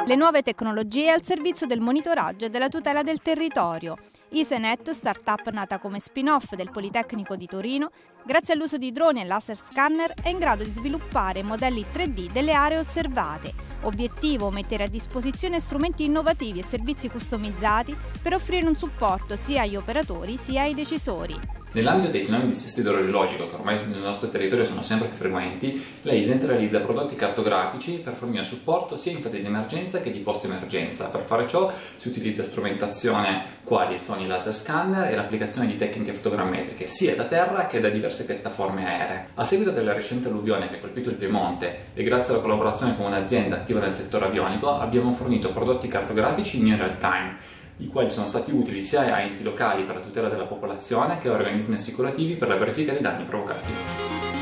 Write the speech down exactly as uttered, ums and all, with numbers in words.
Le nuove tecnologie al servizio del monitoraggio e della tutela del territorio. Isenet, startup nata come spin-off del Politecnico di Torino, grazie all'uso di droni e laser scanner è in grado di sviluppare modelli tre D delle aree osservate. Obiettivo: mettere a disposizione strumenti innovativi e servizi customizzati per offrire un supporto sia agli operatori sia ai decisori. Nell'ambito dei fenomeni di dissesto idrogeologico, che ormai nel nostro territorio sono sempre più frequenti, la Isenet realizza prodotti cartografici per fornire supporto sia in fase di emergenza che di post-emergenza. Per fare ciò si utilizza strumentazione quali sono i laser scanner e l'applicazione di tecniche fotogrammetriche sia da terra che da diverse piattaforme aeree. A seguito della recente alluvione che ha colpito il Piemonte e grazie alla collaborazione con un'azienda attiva nel settore avionico abbiamo fornito prodotti cartografici in real time, i quali sono stati utili sia a enti locali per la tutela della popolazione che a organismi assicurativi per la verifica dei danni provocati.